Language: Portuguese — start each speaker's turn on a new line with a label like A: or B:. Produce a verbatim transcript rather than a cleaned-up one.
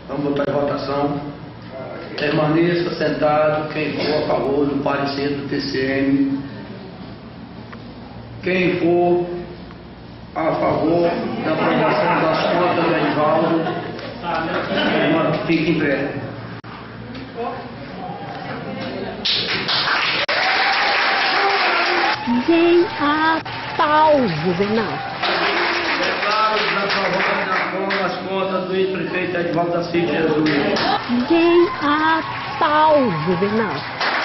A: Vamos botar em votação. Permaneça sentado quem for a favor do parecer do T C M. Quem for a favor da aprovação das contas de Edivaldo, fique em pé.
B: Ninguém a pau, governador.
A: Declaro desaprovadas as contas do ex-prefeito Edivaldo da Silva Jesus.
B: Ninguém a pau, governador.